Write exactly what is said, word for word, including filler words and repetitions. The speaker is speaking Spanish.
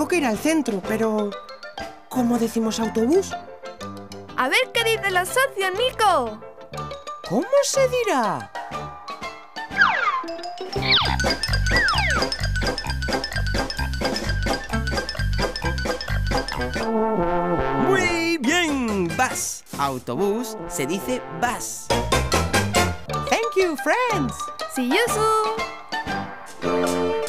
que ir al centro, pero... ¿cómo decimos autobús? A ver qué dicen los socios, Nico. ¿Cómo se dirá? Muy bien, bus. Autobús se dice bus. Thank you, friends. See you soon.